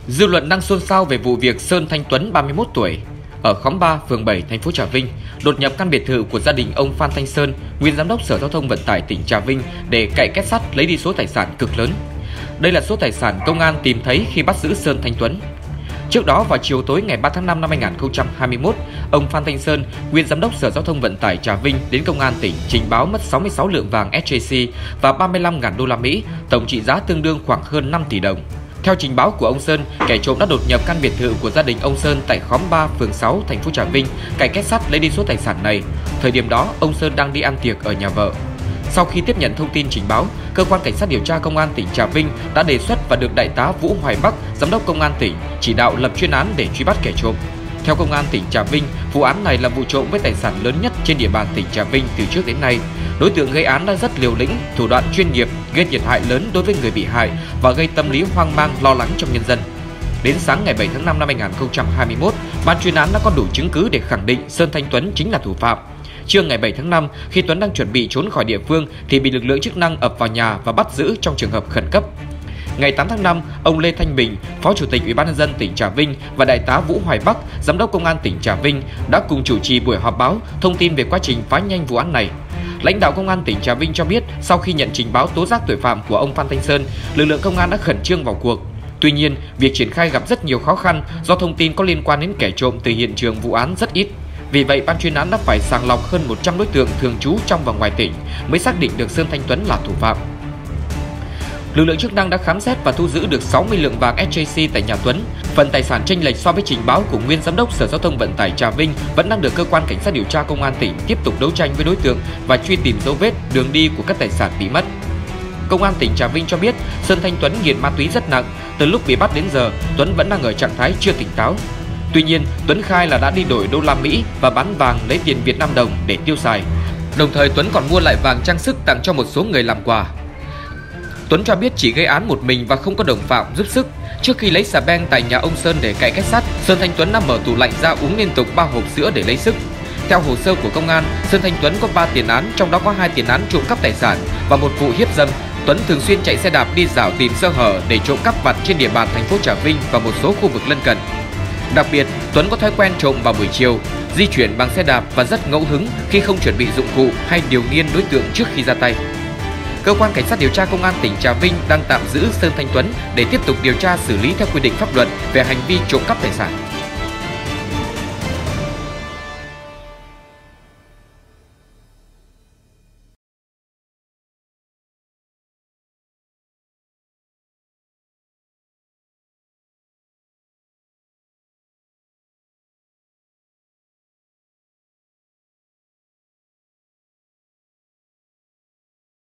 Dư luận đang xôn xao về vụ việc Sơn Thanh Tuấn 31 tuổi ở khóm 3, phường 7, thành phố Trà Vinh đột nhập căn biệt thự của gia đình ông Phan Thanh Sơn, nguyên giám đốc Sở Giao thông Vận tải tỉnh Trà Vinh để cậy két sắt lấy đi số tài sản cực lớn. Đây là số tài sản công an tìm thấy khi bắt giữ Sơn Thanh Tuấn. Trước đó vào chiều tối ngày 3 tháng 5 năm 2021, ông Phan Thanh Sơn, nguyên giám đốc Sở Giao thông Vận tải Trà Vinh đến công an tỉnh trình báo mất 66 lượng vàng SJC và 35.000 đô la Mỹ, tổng trị giá tương đương khoảng hơn 5 tỷ đồng. Theo trình báo của ông Sơn, kẻ trộm đã đột nhập căn biệt thự của gia đình ông Sơn tại khóm 3, phường 6, thành phố Trà Vinh, cậy két sắt lấy đi số tài sản này. Thời điểm đó, ông Sơn đang đi ăn tiệc ở nhà vợ. Sau khi tiếp nhận thông tin trình báo, cơ quan cảnh sát điều tra công an tỉnh Trà Vinh đã đề xuất và được đại tá Vũ Hoài Bắc, giám đốc công an tỉnh, chỉ đạo lập chuyên án để truy bắt kẻ trộm. Theo công an tỉnh Trà Vinh, vụ án này là vụ trộm với tài sản lớn nhất trên địa bàn tỉnh Trà Vinh từ trước đến nay. Đối tượng gây án đã rất liều lĩnh, thủ đoạn chuyên nghiệp, gây thiệt hại lớn đối với người bị hại và gây tâm lý hoang mang lo lắng trong nhân dân. Đến sáng ngày 7 tháng 5 năm 2021, ban chuyên án đã có đủ chứng cứ để khẳng định Sơn Thanh Tuấn chính là thủ phạm. Trưa ngày 7 tháng 5, khi Tuấn đang chuẩn bị trốn khỏi địa phương thì bị lực lượng chức năng ập vào nhà và bắt giữ trong trường hợp khẩn cấp. Ngày 8 tháng 5, ông Lê Thanh Bình, Phó Chủ tịch Ủy ban nhân dân tỉnh Trà Vinh và đại tá Vũ Hoài Bắc, giám đốc công an tỉnh Trà Vinh đã cùng chủ trì buổi họp báo thông tin về quá trình phá nhanh vụ án này. Lãnh đạo công an tỉnh Trà Vinh cho biết, sau khi nhận trình báo tố giác tội phạm của ông Phan Thanh Sơn, lực lượng công an đã khẩn trương vào cuộc. Tuy nhiên, việc triển khai gặp rất nhiều khó khăn do thông tin có liên quan đến kẻ trộm từ hiện trường vụ án rất ít. Vì vậy, ban chuyên án đã phải sàng lọc hơn 100 đối tượng thường trú trong và ngoài tỉnh mới xác định được Sơn Thanh Tuấn là thủ phạm. Lực lượng chức năng đã khám xét và thu giữ được 60 lượng vàng SJC tại nhà Tuấn. Phần tài sản chênh lệch so với trình báo của nguyên giám đốc Sở Giao thông Vận tải Trà Vinh vẫn đang được cơ quan cảnh sát điều tra công an tỉnh tiếp tục đấu tranh với đối tượng và truy tìm dấu vết, đường đi của các tài sản bị mất. Công an tỉnh Trà Vinh cho biết Sơn Thanh Tuấn nghiện ma túy rất nặng, từ lúc bị bắt đến giờ Tuấn vẫn đang ở trạng thái chưa tỉnh táo. Tuy nhiên, Tuấn khai là đã đi đổi đô la Mỹ và bán vàng lấy tiền Việt Nam đồng để tiêu xài. Đồng thời Tuấn còn mua lại vàng trang sức tặng cho một số người làm quà. Tuấn cho biết chỉ gây án một mình và không có đồng phạm giúp sức. Trước khi lấy xà beng tại nhà ông Sơn để cậy két sắt, Sơn Thanh Tuấn đã mở tủ lạnh ra uống liên tục 3 hộp sữa để lấy sức. Theo hồ sơ của công an, Sơn Thanh Tuấn có 3 tiền án, trong đó có 2 tiền án trộm cắp tài sản và một vụ hiếp dâm. Tuấn thường xuyên chạy xe đạp đi rảo tìm sơ hở để trộm cắp vặt trên địa bàn thành phố Trà Vinh và một số khu vực lân cận. Đặc biệt, Tuấn có thói quen trộm vào buổi chiều, di chuyển bằng xe đạp và rất ngẫu hứng khi không chuẩn bị dụng cụ hay điều nghiên đối tượng trước khi ra tay. Cơ quan cảnh sát điều tra công an tỉnh Trà Vinh đang tạm giữ Sơn Thanh Tuấn để tiếp tục điều tra xử lý theo quy định pháp luật về hành vi trộm cắp tài sản.